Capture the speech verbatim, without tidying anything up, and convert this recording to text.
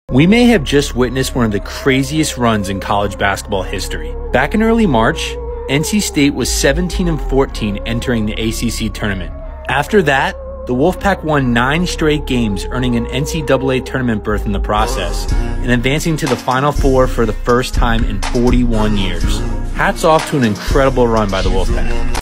We may have just witnessed one of the craziest runs in college basketball history. Back in early March, N C State was seventeen and fourteen entering the A C C tournament. After that, the Wolfpack won nine straight games, earning an N C double A tournament berth in the process, and advancing to the Final Four for the first time in forty-one years. Hats off to an incredible run by the Wolfpack.